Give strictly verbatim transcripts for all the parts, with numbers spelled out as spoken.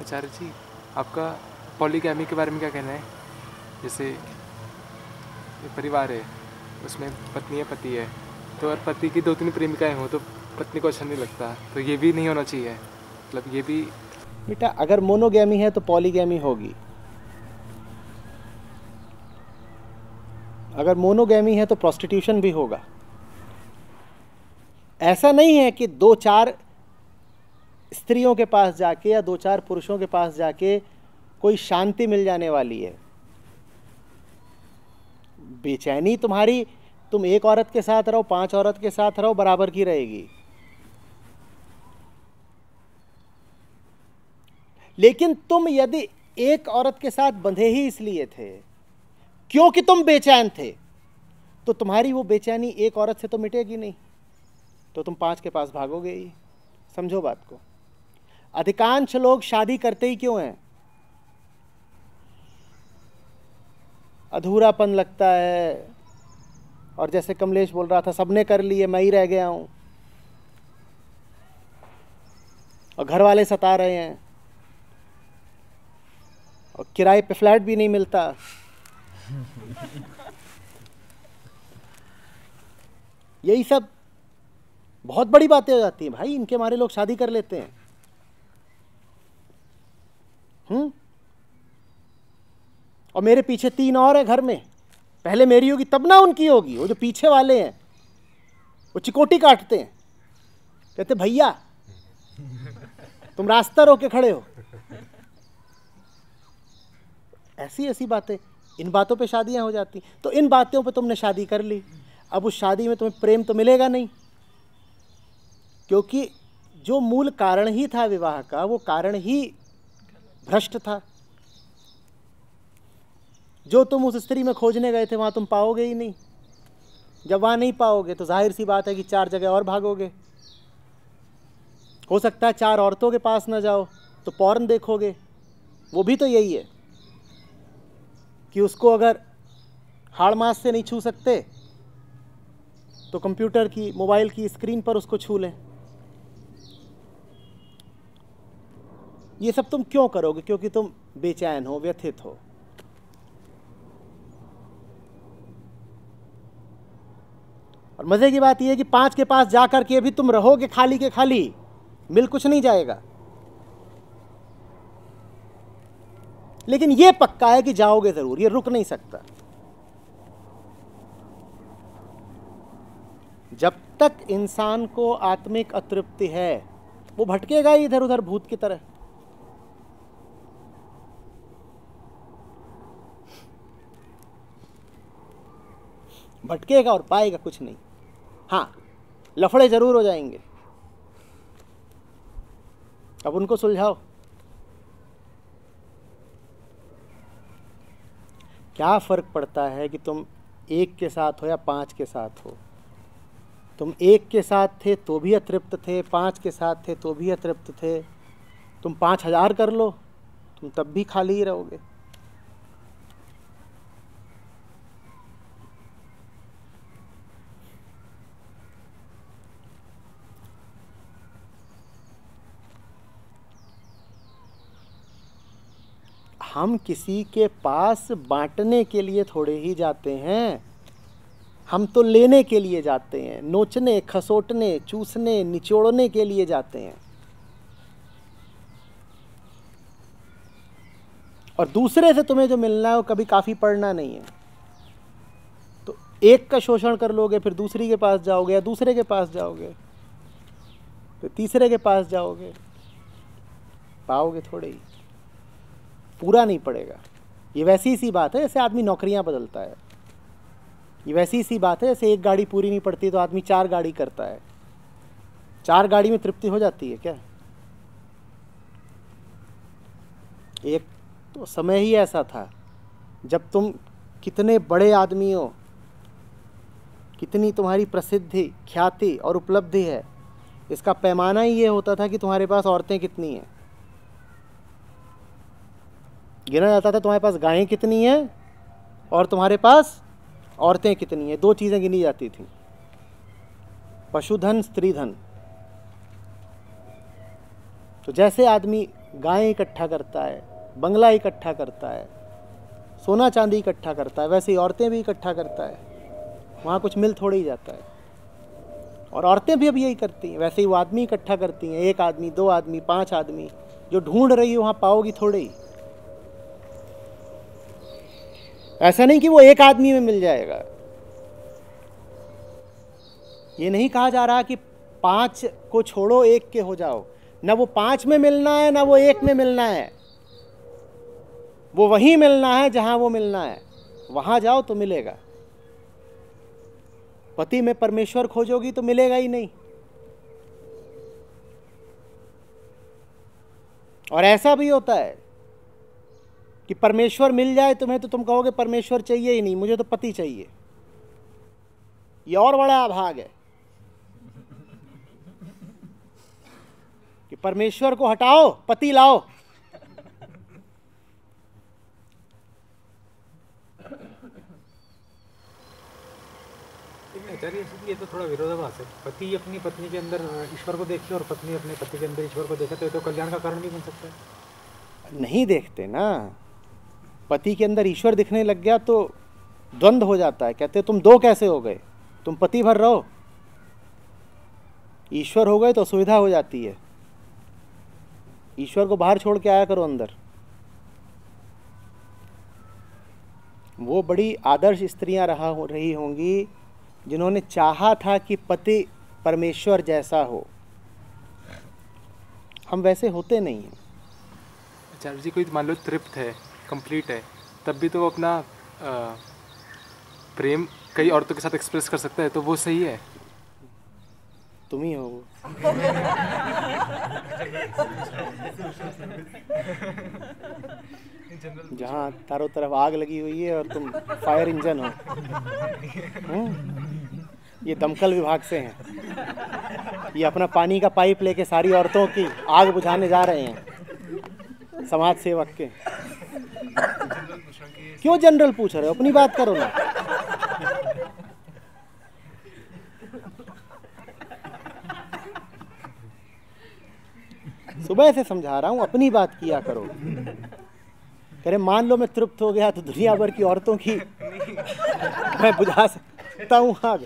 आचार्य जी, आपका पॉलीगैमी के बारे में क्या कहना है? जैसे परिवार है, उसमें पत्नी है, पति है, तो अगर पति की दो तीन प्रेमिकाएं हो तो पत्नी को अच्छा नहीं लगता, तो ये भी नहीं होना चाहिए। मतलब ये भी बेटा, अगर मोनोगैमी है तो पॉलीगैमी होगी, अगर मोनोगैमी है तो प्रोस्टिट्यूशन भी होगा। ऐसा नहीं है कि दो चार स्त्रियों के पास जाके या दो चार पुरुषों के पास जाके कोई शांति मिल जाने वाली है। बेचैनी तुम्हारी, तुम एक औरत के साथ रहो, पांच औरत के साथ रहो, बराबर की रहेगी। लेकिन तुम यदि एक औरत के साथ बंधे ही इसलिए थे क्योंकि तुम बेचैन थे, तो तुम्हारी वो बेचैनी एक औरत से तो मिटेगी नहीं, तो तुम पांच के पास भागोगे ही। समझो बात को। अधिकांश लोग शादी करते ही क्यों हैं? अधूरापन लगता है, और जैसे कमलेश बोल रहा था, सबने कर लिए, मैं ही रह गया हूं, और घर वाले सता रहे हैं, और किराए पे फ्लैट भी नहीं मिलता। यही सब बहुत बड़ी बातें हो जाती हैं भाई, इनके मारे लोग शादी कर लेते हैं। हम्म और मेरे पीछे तीन और है घर में, पहले मेरी होगी तब ना उनकी होगी। वो जो पीछे वाले हैं वो चिकोटी काटते हैं, कहते भैया तुम रास्ता रोक के खड़े हो। ऐसी ऐसी बातें, इन बातों पे शादियां हो जाती। तो इन बातों पे तुमने शादी कर ली, अब उस शादी में तुम्हें प्रेम तो मिलेगा नहीं, क्योंकि जो मूल कारण ही था विवाह का, वो कारण ही भ्रष्ट था। जो तुम उस स्त्री में खोजने गए थे वहां तुम पाओगे ही नहीं। जब वहां नहीं पाओगे तो जाहिर सी बात है कि चार जगह और भागोगे। हो सकता है चार औरतों के पास न जाओ तो पॉर्न देखोगे। वो भी तो यही है कि उसको अगर हाड़ मास से नहीं छू सकते तो कंप्यूटर की, मोबाइल की स्क्रीन पर उसको छू लें। ये सब तुम क्यों करोगे? क्योंकि तुम बेचैन हो, व्यथित हो। और मजे की बात यह है कि पांच के पास जाकर के भी तुम रहोगे खाली के खाली, मिल कुछ नहीं जाएगा। लेकिन यह पक्का है कि जाओगे जरूर, ये रुक नहीं सकता। जब तक इंसान को आत्मिक अतृप्ति है वो भटकेगा ही इधर उधर भूत की तरह। भटकेगा और पाएगा कुछ नहीं। हाँ, लफड़े जरूर हो जाएंगे, अब उनको सुलझाओ। क्या फर्क पड़ता है कि तुम एक के साथ हो या पांच के साथ हो? तुम एक के साथ थे तो भी अतृप्त थे, पांच के साथ थे तो भी अतृप्त थे। तुम पांच हजार कर लो, तुम तब भी खाली ही रहोगे। हम किसी के पास बांटने के लिए थोड़े ही जाते हैं, हम तो लेने के लिए जाते हैं, नोचने, खसोटने, चूसने, निचोड़ने के लिए जाते हैं। और दूसरे से तुम्हें जो मिलना है वो कभी काफी पड़ना नहीं है। तो एक का शोषण कर लोगे, फिर दूसरी के पास जाओगे, या दूसरे के पास जाओगे, फिर तीसरे के पास जाओगे, पाओगे थोड़े ही, पूरा नहीं पड़ेगा। ये वैसी सी बात है जैसे आदमी नौकरियां बदलता है। ये वैसी सी बात है जैसे एक गाड़ी पूरी नहीं पड़ती तो आदमी चार गाड़ी करता है। चार गाड़ी में तृप्ति हो जाती है क्या? एक तो समय ही ऐसा था जब तुम कितने बड़े आदमी हो, कितनी तुम्हारी प्रसिद्धि, ख्याति और उपलब्धि है, इसका पैमाना ही ये होता था कि तुम्हारे पास औरतें कितनी हैं। गिना जाता था तुम्हारे पास गायें कितनी हैं और तुम्हारे पास औरतें कितनी हैं। दो चीज़ें गिनी जाती थी, पशुधन, स्त्री धन। तो जैसे आदमी गायें इकट्ठा करता है, बंगला इकट्ठा करता है, सोना चांदी इकट्ठा करता है, वैसे ही औरतें भी इकट्ठा करता है। वहाँ कुछ मिल थोड़ी ही जाता है। और औरतें भी अब यही करती हैं, वैसे ही वो आदमी इकट्ठा करती हैं, एक आदमी, दो आदमी, पांच आदमी। जो ढूंढ रही है वहाँ पाओगी थोड़े ही। ऐसा नहीं कि वो एक आदमी में मिल जाएगा। ये नहीं कहा जा रहा कि पांच को छोड़ो एक के हो जाओ। ना वो पांच में मिलना है, ना वो एक में मिलना है। वो वहीं मिलना है जहां वो मिलना है। वहां जाओ तो मिलेगा। पति में परमेश्वर खोजोगी तो मिलेगा ही नहीं। और ऐसा भी होता है कि परमेश्वर मिल जाए तुम्हें तो तुम कहोगे परमेश्वर चाहिए ही नहीं, मुझे तो पति चाहिए। ये और बड़ा अभाग है कि परमेश्वर को हटाओ, पति लाओ। आचार्य ये तो थोड़ा विरोधाभास है। पति अपनी पत्नी के अंदर ईश्वर को देखे और पत्नी अपने पति के अंदर ईश्वर को देखे, तो ये तो कल्याण का कारण भी बन सकता है। नहीं देखते ना। पति के अंदर ईश्वर दिखने लग गया तो द्वंद्व हो जाता है। कहते तुम दो कैसे हो गए, तुम पति भर रहो। ईश्वर हो गए तो सुविधा हो जाती है। ईश्वर को बाहर छोड़ के आया करो अंदर। वो बड़ी आदर्श स्त्रियां रहा हो रही होंगी जिन्होंने चाहा था कि पति परमेश्वर जैसा हो। हम वैसे होते नहीं हैं। आचार्य जी, कोई मान लो तृप्त है, कंप्लीट है, तब भी तो वो अपना आ, प्रेम कई औरतों के साथ एक्सप्रेस कर सकता है, तो वो सही है। तुम ही हो वो। जहाँ चारों तरफ आग लगी हुई है और तुम फायर इंजन हो। हम्म? ये दमकल विभाग से हैं। ये अपना पानी का पाइप लेके सारी औरतों की आग बुझाने जा रहे हैं, समाज सेवक के। क्यों जनरल पूछ रहे हो, अपनी बात करो ना। सुबह से समझा रहा हूं, अपनी बात किया करो। कह रहे मान लो मैं तृप्त हो गया तो दुनिया भर की औरतों की मैं बुझा सकता हूं आग।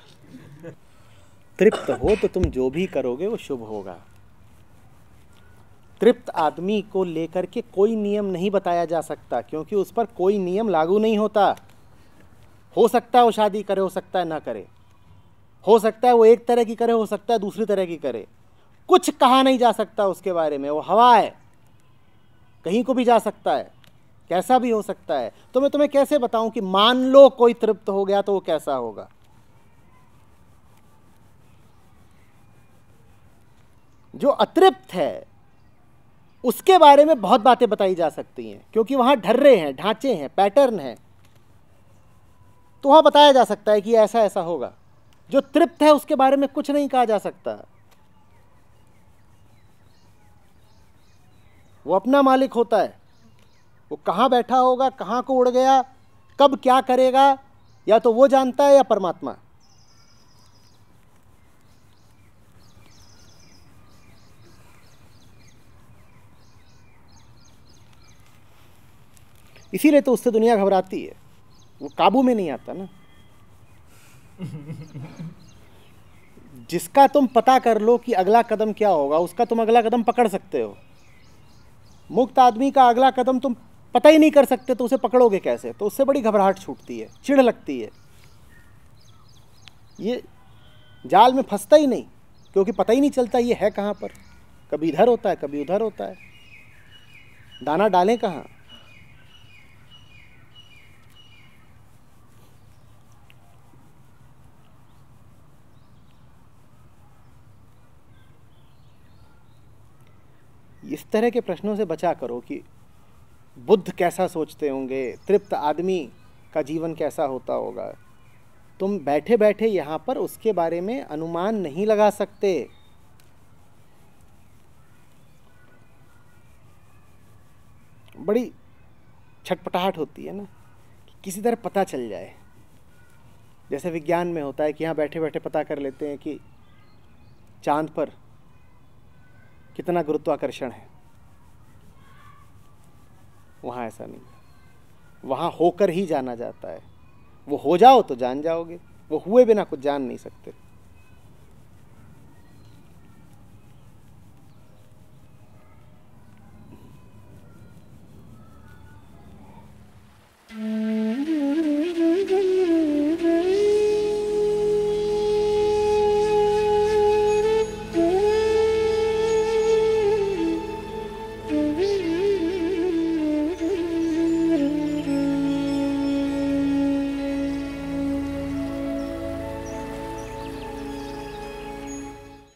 तृप्त हो तो तुम जो भी करोगे वो शुभ होगा। तृप्त आदमी को लेकर के कोई नियम नहीं बताया जा सकता, क्योंकि उस पर कोई नियम लागू नहीं होता। हो सकता है वो शादी करे, हो सकता है ना करे, हो सकता है वो एक तरह की करे, हो सकता है दूसरी तरह की करे। कुछ कहा नहीं जा सकता उसके बारे में। वो हवा है, कहीं को भी जा सकता है, कैसा भी हो सकता है। तो मैं तुम्हें कैसे बताऊं कि मान लो कोई तृप्त हो गया तो वो कैसा होगा। जो अतृप्त है उसके बारे में बहुत बातें बताई जा सकती हैं, क्योंकि वहां ढर्रे हैं, ढांचे हैं, पैटर्न है, तो वहां बताया जा सकता है कि ऐसा ऐसा होगा। जो तृप्त है उसके बारे में कुछ नहीं कहा जा सकता। वो अपना मालिक होता है। वो कहाँ बैठा होगा, कहाँ को उड़ गया, कब क्या करेगा, या तो वो जानता है या परमात्मा। इसीलिए तो उससे दुनिया घबराती है। वो काबू में नहीं आता ना। जिसका तुम पता कर लो कि अगला कदम क्या होगा, उसका तुम अगला कदम पकड़ सकते हो। मुक्त आदमी का अगला कदम तुम पता ही नहीं कर सकते तो उसे पकड़ोगे कैसे? तो उससे बड़ी घबराहट छूटती है, चिढ़ लगती है। ये जाल में फंसता ही नहीं, क्योंकि पता ही नहीं चलता ये है कहाँ पर। कभी इधर होता है, कभी उधर होता है। दाना डालें कहाँ? इस तरह के प्रश्नों से बचा करो कि बुद्ध कैसा सोचते होंगे, तृप्त आदमी का जीवन कैसा होता होगा। तुम बैठे बैठे यहाँ पर उसके बारे में अनुमान नहीं लगा सकते। बड़ी छटपटाहट होती है ना कि किसी तरह पता चल जाए। जैसे विज्ञान में होता है कि यहाँ बैठे बैठे पता कर लेते हैं कि चांद पर कितना गुरुत्वाकर्षण है। वहाँ ऐसा नहीं है, वहाँ होकर ही जाना जाता है। वो हो जाओ तो जान जाओगे, वो हुए बिना कुछ जान नहीं सकते।